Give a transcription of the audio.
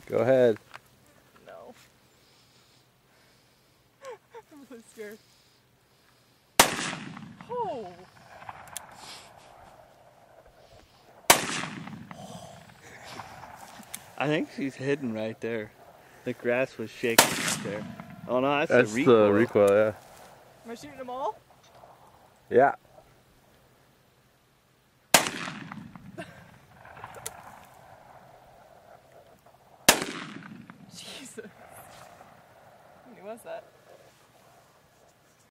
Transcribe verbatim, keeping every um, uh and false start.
Go ahead. No. I'm really scared. Oh! I think she's hidden right there. The grass was shaking right there. Oh no, that's, That's the recoil. the recoil, yeah. Am I shooting them all? Yeah. Jesus. How many was that?